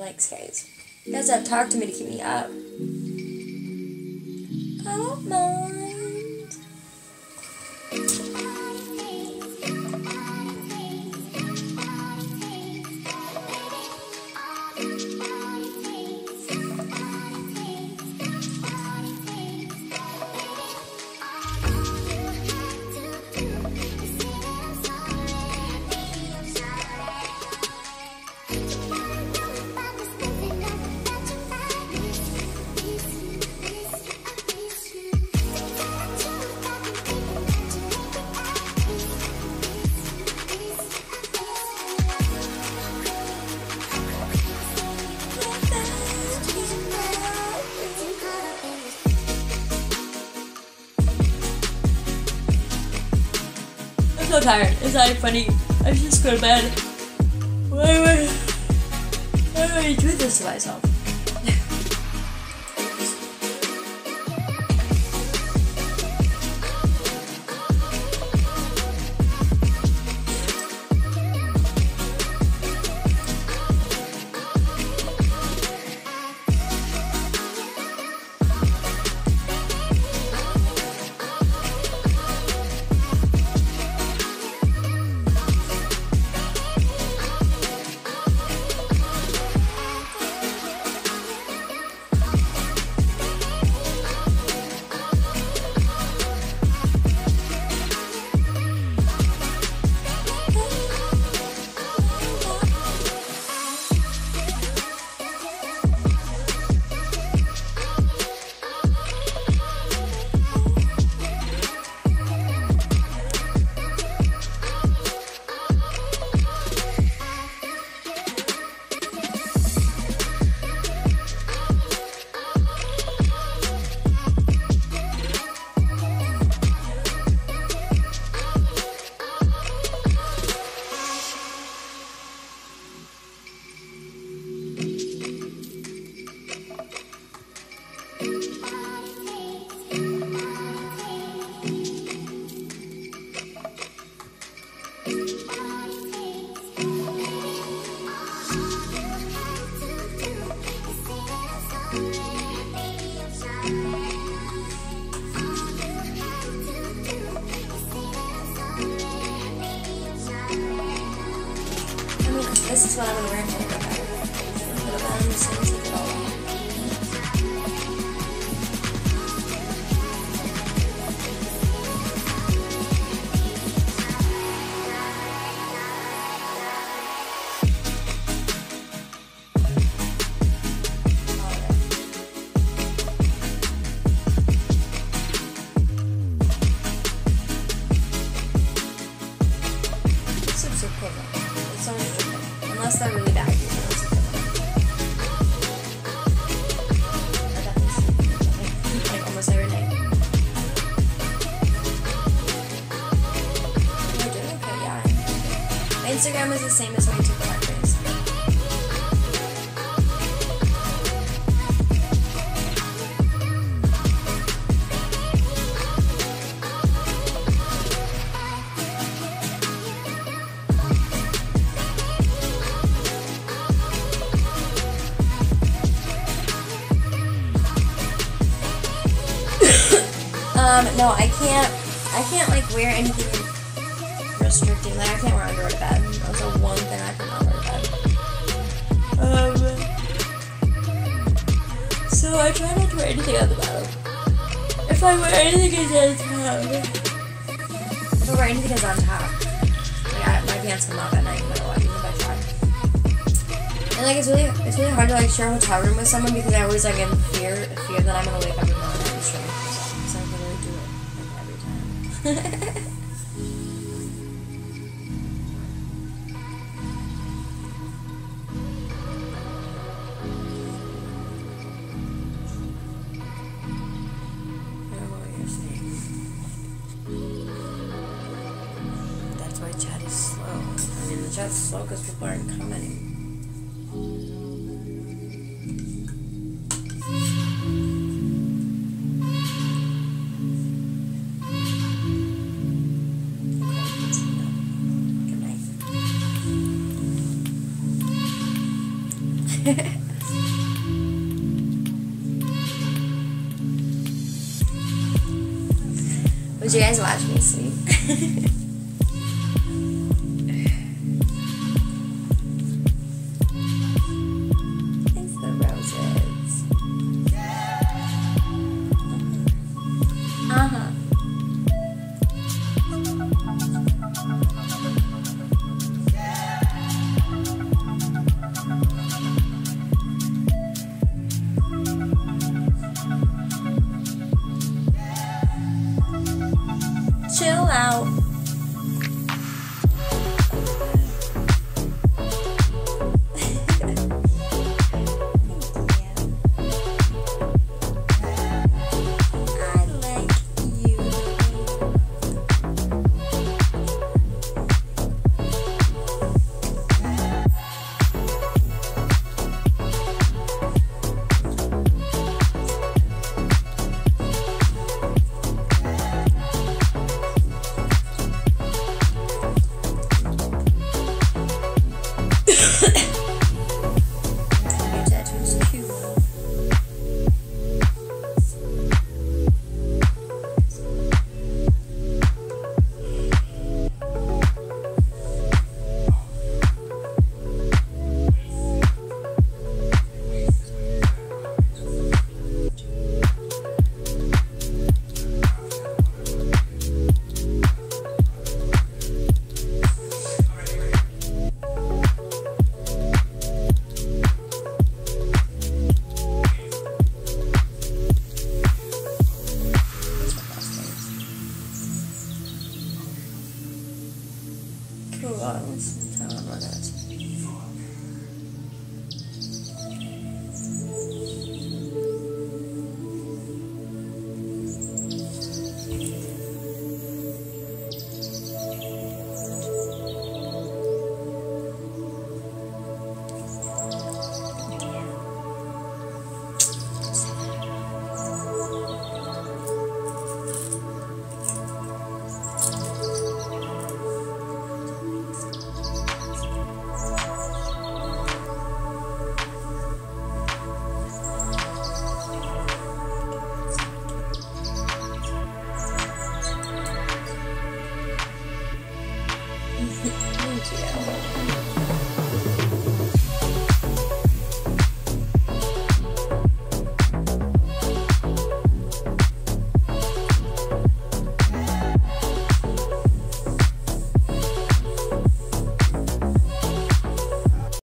likes, guys. You guys have talked to me to keep me up. I don't mind. I'm so tired. It's not funny. I should just go to bed. Why do I do this to myself? This is what I'm gonna wear for I'm just gonna take it all off. This looks okay though. It's so interesting. Unless they're really bad. I definitely see like almost every night. I do okay, yeah. My Instagram is the same as my TikTok is. No, I can't like wear anything restricting. Like I can't wear underwear to bed. That's the one thing I cannot wear to bed. So I try not to wear anything on the bottom. If I wear anything it's on top. If I wear anything is on top. Like my pants come off at night no matter what, even if I try. And like it's really hard to like share a hotel room with someone because I always like in fear that I'm gonna wake up in the morning and show myself. So I can really do it like every time. I don't know what you're saying. That's why chat is slow. I mean the chat's slow because people aren't commenting. Would you guys watch me sleep? Thanks for the roses. Uh-huh. Chill out. I like you. Your tattoo's cute. Cool, let's tell them what it is. Thank you.